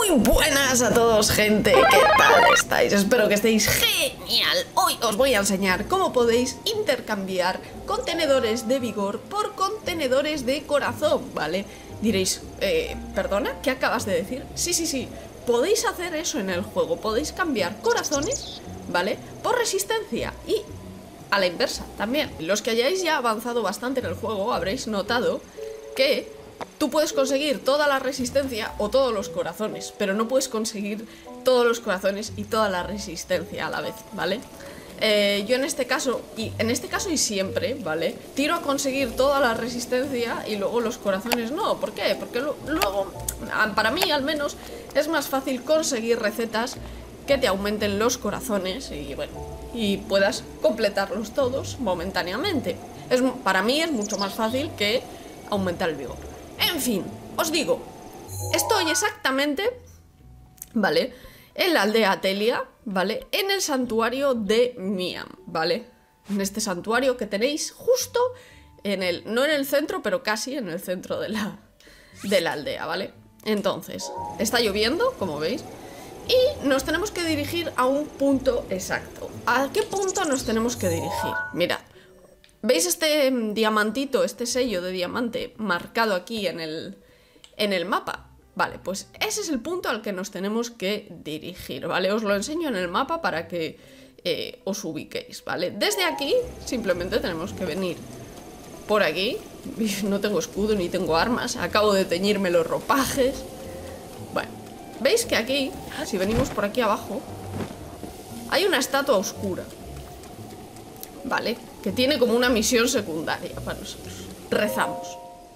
Muy buenas a todos, gente, ¿qué tal estáis? Espero que estéis genial. Hoy os voy a enseñar cómo podéis intercambiar contenedores de vigor por contenedores de corazón, ¿vale? Diréis, ¿perdona? ¿Qué acabas de decir? Sí, podéis hacer eso en el juego. Podéis cambiar corazones, ¿vale? Por resistencia y a la inversa también. Los que hayáis ya avanzado bastante en el juego habréis notado que tú puedes conseguir toda la resistencia o todos los corazones, pero no puedes conseguir todos los corazones y toda la resistencia a la vez, ¿vale? Yo en este caso y siempre, ¿vale? Tiro a conseguir toda la resistencia y luego los corazones no. ¿Por qué? Porque luego, para mí al menos, es más fácil conseguir recetas que te aumenten los corazones y bueno, y puedas completarlos todos momentáneamente. Para mí es mucho más fácil que aumentar el vigor. En fin, os digo, estoy exactamente, ¿vale?, en la aldea Telia, ¿vale?, en el santuario de Miam, ¿vale? En este santuario que tenéis justo en el, no en el centro, pero casi en el centro de la aldea, ¿vale? Entonces, está lloviendo, como veis, y nos tenemos que dirigir a un punto exacto. ¿A qué punto nos tenemos que dirigir? Mirad. ¿Veis este diamantito, este sello de diamante marcado aquí en el mapa? Vale, pues ese es el punto al que nos tenemos que dirigir, ¿vale? Os lo enseño en el mapa para que os ubiquéis, ¿vale? Desde aquí simplemente tenemos que venir por aquí. No tengo escudo ni tengo armas, acabo de teñirme los ropajes. Bueno, ¿veis que aquí, si venimos por aquí abajo, hay una estatua oscura? ¿Vale? Que tiene como una misión secundaria para nosotros. Rezamos.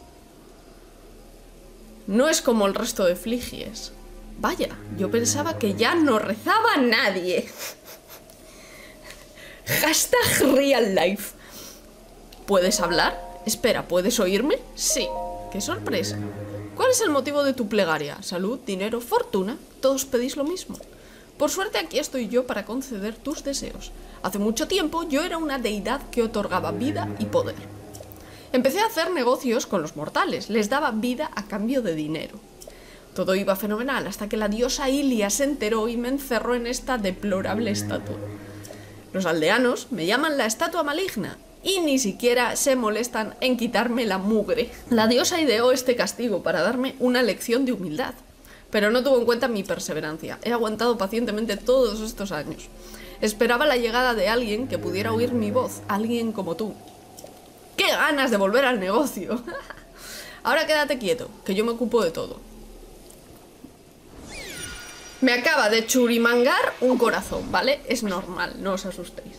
No es como el resto de Fligies. Vaya, yo pensaba que ya no rezaba nadie. Hashtag real life. ¿Puedes hablar? Espera, ¿puedes oírme? Sí. ¡Qué sorpresa! ¿Cuál es el motivo de tu plegaria? ¿Salud, dinero, fortuna? Todos pedís lo mismo. Por suerte aquí estoy yo para conceder tus deseos. Hace mucho tiempo yo era una deidad que otorgaba vida y poder. Empecé a hacer negocios con los mortales, les daba vida a cambio de dinero. Todo iba fenomenal hasta que la diosa Ilia se enteró y me encerró en esta deplorable estatua. Los aldeanos me llaman la estatua maligna y ni siquiera se molestan en quitarme la mugre. La diosa ideó este castigo para darme una lección de humildad. Pero no tuvo en cuenta mi perseverancia. He aguantado pacientemente todos estos años. Esperaba la llegada de alguien que pudiera oír mi voz, alguien como tú. ¡Qué ganas de volver al negocio! Ahora quédate quieto, que yo me ocupo de todo. Me acaba de churimangar un corazón, ¿vale? Es normal, no os asustéis.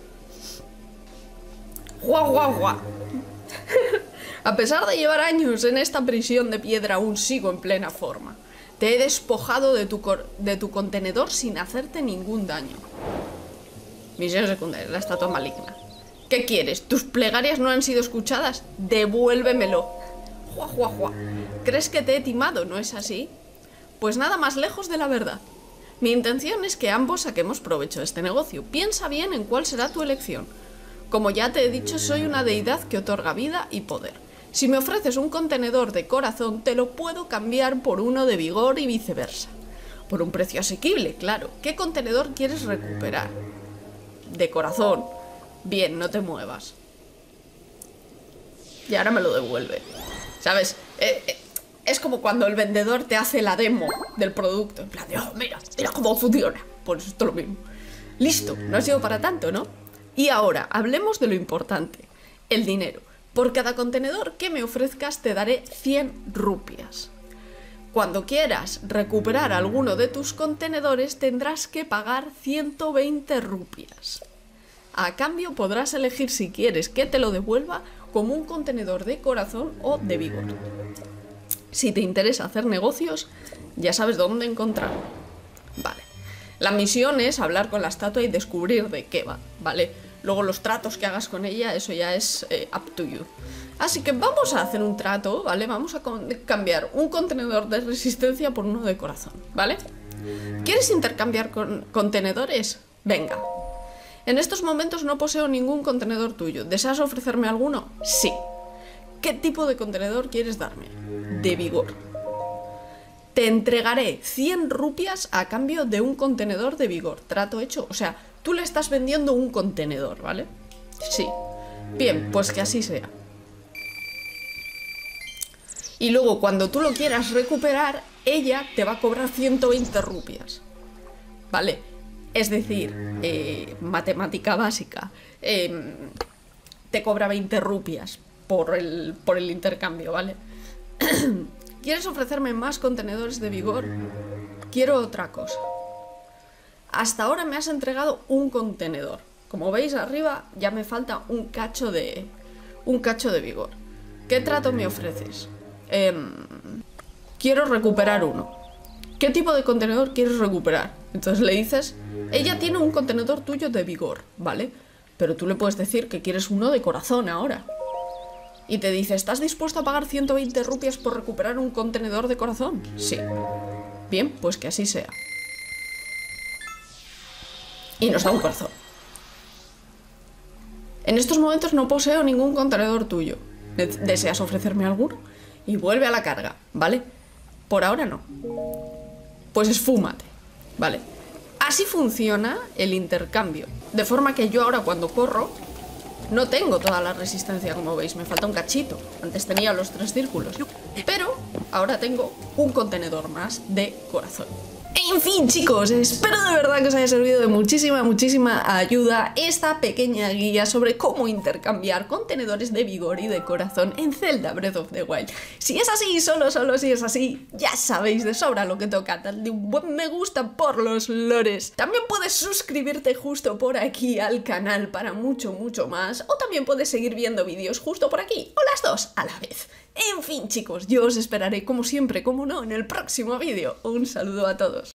¡Guau! A pesar de llevar años en esta prisión de piedra, aún sigo en plena forma. Te he despojado de tu contenedor sin hacerte ningún daño. Misión secundaria, la estatua maligna. ¿Qué quieres? ¿Tus plegarias no han sido escuchadas? Devuélvemelo. Juá. ¿Crees que te he timado? ¿No es así? Pues nada más lejos de la verdad. Mi intención es que ambos saquemos provecho de este negocio. Piensa bien en cuál será tu elección. Como ya te he dicho, soy una deidad que otorga vida y poder. Si me ofreces un contenedor de corazón, te lo puedo cambiar por uno de vigor y viceversa. Por un precio asequible, claro. ¿Qué contenedor quieres recuperar? De corazón. Bien, no te muevas. Y ahora me lo devuelve. ¿Sabes? Es como cuando el vendedor te hace la demo del producto. En plan de, oh, mira cómo funciona. Pues esto es lo mismo. Listo, no ha sido para tanto, ¿no? Y ahora, hablemos de lo importante. El dinero. Por cada contenedor que me ofrezcas te daré 100 rupias. Cuando quieras recuperar alguno de tus contenedores tendrás que pagar 120 rupias. A cambio podrás elegir si quieres que te lo devuelva como un contenedor de corazón o de vigor. Si te interesa hacer negocios, ya sabes dónde encontrarlo. Vale. La misión es hablar con la estatua y descubrir de qué va, ¿vale? Luego los tratos que hagas con ella, eso ya es up to you. Así que vamos a hacer un trato, ¿vale? Vamos a cambiar un contenedor de resistencia por uno de corazón, ¿vale? ¿Quieres intercambiar contenedores? Venga. En estos momentos no poseo ningún contenedor tuyo. ¿Deseas ofrecerme alguno? Sí. ¿Qué tipo de contenedor quieres darme? De vigor. te entregaré 100 rupias a cambio de un contenedor de vigor. Trato hecho. O sea, tú le estás vendiendo un contenedor, ¿vale? Sí. Bien, pues que así sea. Y luego, cuando tú lo quieras recuperar, ella te va a cobrar 120 rupias. ¿Vale? Es decir, matemática básica. Te cobra 20 rupias por el intercambio, ¿vale? ¿Quieres ofrecerme más contenedores de vigor? Quiero otra cosa. Hasta ahora me has entregado un contenedor. Como veis arriba, ya me falta un cacho de vigor. ¿Qué trato me ofreces? Quiero recuperar uno. ¿Qué tipo de contenedor quieres recuperar? Entonces le dices, ella tiene un contenedor tuyo de vigor, ¿vale? Pero tú le puedes decir que quieres uno de corazón ahora. Y te dice, ¿estás dispuesto a pagar 120 rupias por recuperar un contenedor de corazón? Sí. Bien, pues que así sea. Y nos da un corazón. En estos momentos no poseo ningún contenedor tuyo. ¿Deseas ofrecerme alguno? Y vuelve a la carga, ¿vale? Por ahora no. Pues esfúmate, ¿vale? Así funciona el intercambio. De forma que yo ahora cuando corro no tengo toda la resistencia, como veis. Me falta un cachito. Antes tenía los 3 círculos. Pero ahora tengo un contenedor más de corazón. En fin, chicos, espero de verdad que os haya servido de muchísima ayuda esta pequeña guía sobre cómo intercambiar contenedores de vigor y de corazón en Zelda Breath of the Wild. Si es así, solo si es así, ya sabéis de sobra lo que toca, darle un buen me gusta por los lores. También puedes suscribirte justo por aquí al canal para mucho más, o también puedes seguir viendo vídeos justo por aquí, o las dos a la vez. En fin, chicos, yo os esperaré como siempre, como no, en el próximo vídeo. Un saludo a todos.